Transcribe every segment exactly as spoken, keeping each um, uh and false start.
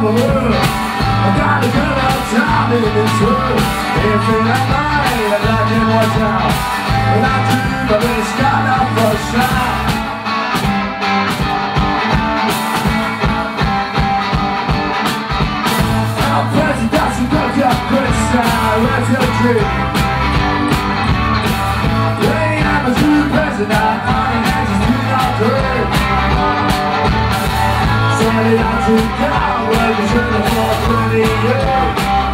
never heard. I got a good old time in this world. Anything I mind, I like it watch out. When I dream of this sky out for a shot. I'm present, that's a good job, great style, let's go dream. Rain, I'm a true president, I'm an answer to my dream. Somebody out to down, well, you should have fought twenty years.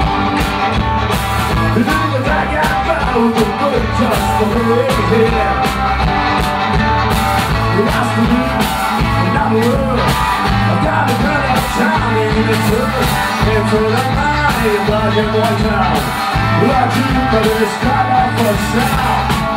The thing is I got found, the good just for me here. You lost to me, and I'm a world. I got a good old time in this world. And for the money, black and white town. Well, I dream of this sky off a sound.